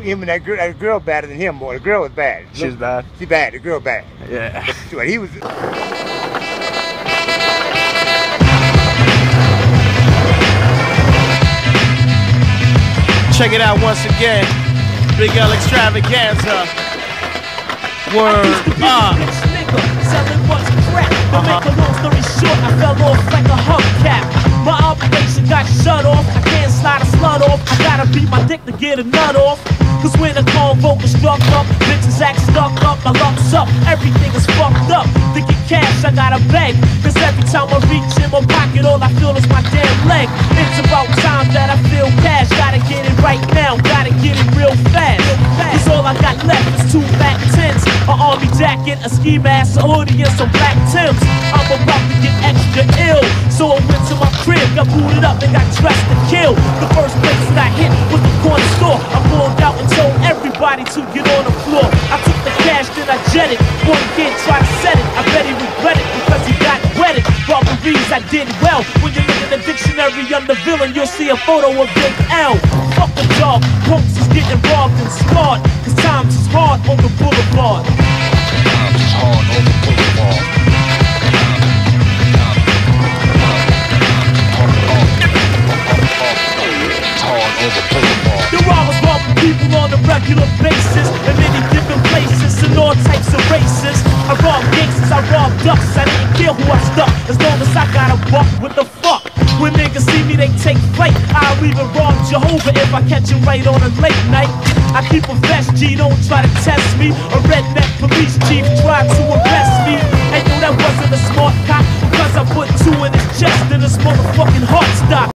him and that girl better than him, boy. The girl was bad. She was bad? She bad. The girl bad. Yeah. But he was... Check it out once again. Big L Extravaganza. Word. Selling what's crap. To make a long story short, I fell off like a hubcap. My operation got shut off. I can't slide a slut off. I gotta beat my dick to get a nut off. Cause when the convo is struck up, bitches act stuck up, my luck's up, everything is fucked up. Thinking cash, I gotta beg. Cause every time I reach in my pocket, all I feel is my damn leg. It's about time that I feel cash. Gotta get it right now, gotta get it real fast. Cause all I got left is 2 back 10s, an army jacket, a ski mask, a hoodie, and some black Timbs. I'm about to get extra ill, so I went to my crib, got booted up, and got dressed to kill. The first place that I hit was the corner store. I pulled out and told everybody to get on the floor. I took the cash, then I jetted. One kid tried to set it, I bet he regret it because he got wetted. Robberies, I did well. When you look in the dictionary, I'm the villain, you'll see a photo of Big L. Fuck the job, punks is getting robbed and scarred, cause times is hard on the boulevard. Times is hard on the boulevard. The robbers robbing people on a regular basis, in many different places, and all types of races. I rob gangsters, I rob ducks, I didn't care who I stuck, as long as I got a buck. What the fuck? When niggas see me, they take flight. I'll even rob Jehovah if I catch him right on a late night. I keep a vest, G, don't try to test me. A redneck police chief tried to arrest me. And yo, that wasn't a smart cop, because I put 2 in his chest and his motherfucking heart stopped.